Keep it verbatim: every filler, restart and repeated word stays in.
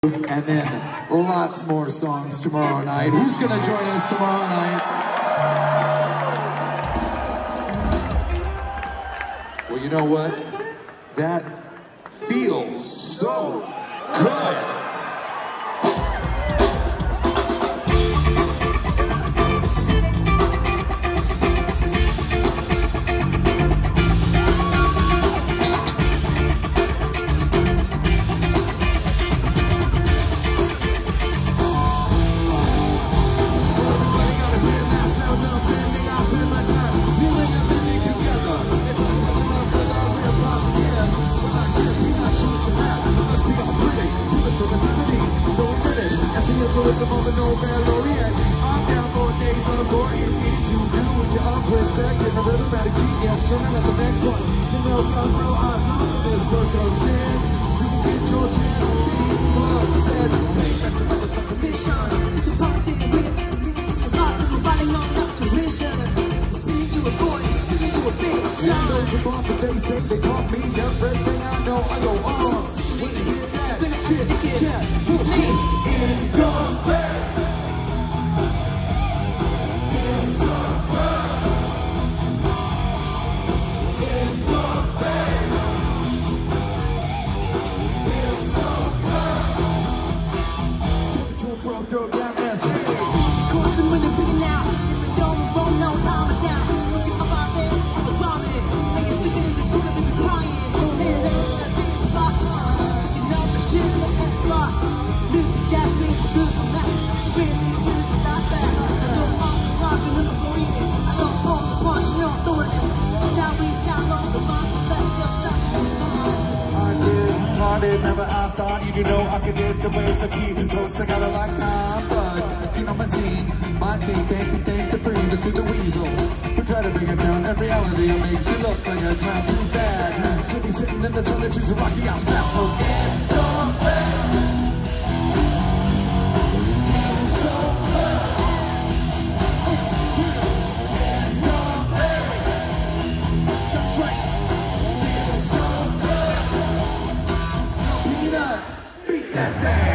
And then lots more songs tomorrow night. Who's gonna join us tomorrow night? Well, you know what? That feels so good. It's a moment, no laureate. I'm down for days on the board. It's easy to do when you're up with second. A rhythmatic genius, trying at the next one. To know how bro, I'm not this circumstance. You can get your chance. People said, hey, that's another fucking mission. The party with the rock, the riding on restoration. See you a boy, see you a bitch. Yeah, those who bought the they say they taught me everything I know. I go on. So when you hear that, you're gonna cheer, cheer, put me in your bed. It's so fun. In your bed. It's so fun. Take it to a pro, throw it down, ass. Coursing with the beat now. Don't roll no time down. Look at my body, I was robbing. Like you're sitting in the corner, baby, crying. There, there, that big rock. You know the shit, like that's rock. Music, jazz, me, good, I'm not. Really, just not that. I know I'm rocking in the morning. I don't want the wash, you know I'm doing it. Style, we style on the rock. That's your shot. I did, I did, never asked on you to know I could just a waste of key. Close, I got it like I'm, but you know my scene. My thing, think, think, think, to breathe to the weasel. We try to bring it down, in reality it makes you look like a clown too bad. Should be sitting in the sun and choose a rocky house fast mode. In your bed. It's so good. In your bed. That's right. It's so good. Beat it up. Beat that bad.